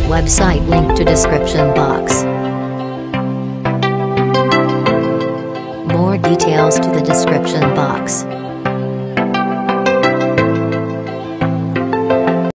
Website link to description box. More details to the description box.